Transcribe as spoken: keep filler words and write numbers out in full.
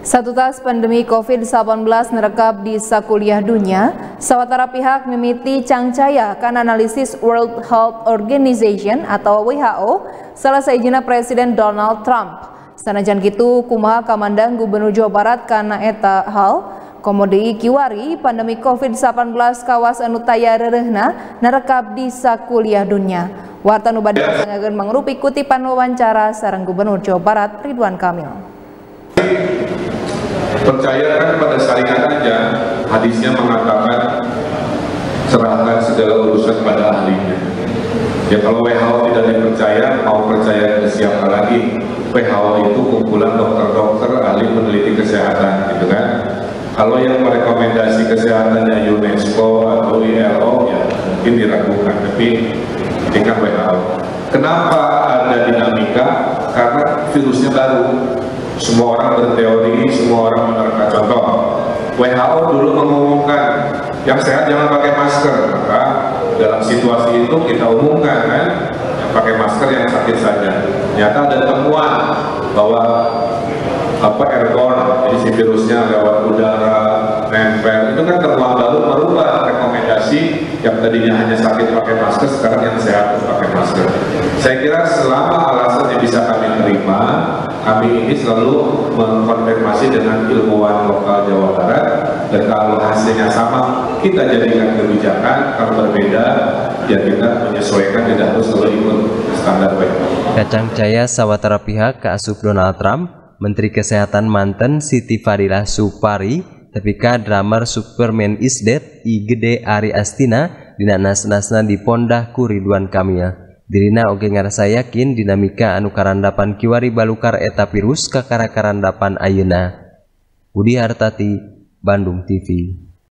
Satu tas pandemi COVID sembilan belas nerekap di sakuliah dunia, sawatara pihak mimiti cangcaya kan analisis World Health Organization atau W H O salah saijina Presiden Donald Trump. Sanajan kitu kumaha kamandang Gubernur Jawa Barat kana eta hal, komodi kiwari pandemi COVID sembilan belas kawas anu taya reureuhna nerekap di sakuliah dunia. Warta nu bade ngageun mangrupi kutipan wawancara sareng Gubernur Jawa Barat Ridwan Kamil. Percayakan pada syariat aja, hadisnya mengatakan serahkan segala urusan pada ahlinya. Ya kalau W H O tidak dipercaya, mau percaya ke siapa lagi? W H O itu kumpulan dokter-dokter ahli peneliti kesehatan, gitu kan? Kalau yang merekomendasi kesehatannya UNESCO atau I L O, ya mungkin diragukan, tapi tingkat W H O. Kenapa ada dinamika? Karena virusnya baru. Semua orang berteori, semua orang menerka contoh. W H O dulu mengumumkan yang sehat jangan pakai masker, maka dalam situasi itu kita umumkan kan, yang pakai masker yang sakit saja. Ternyata ada temuan bahwa apa airborne, jadi si virusnya lewat udara, nempel, itu kan temuan baru merubah rekomendasi yang tadinya hanya sakit pakai masker, sekarang yang sehat pakai masker. Saya kira selama alasan yang bisa kami terima, kami ini selalu mengkonfirmasi dengan ilmuwan lokal Jawa Barat, dan kalau hasilnya sama, kita jadikan kebijakan. Kalau berbeda, ya kita menyesuaikan, tidak harus selalu ikut standar W H O. Kacang Jaya sawatara pihak kaasup Donald Trump, Menteri Kesehatan manten Siti Fadilah Supari, tapi ka drummer Superman is Dead I Gede Ari Astina dina nas-nasna dipondah ku Ridwan Kamil. Dirina oge ngarasa yakin dinamika anu karandapan kiwari balukar eta virus ka karakarandapan ayeuna. Budi Hartati, Bandung T V.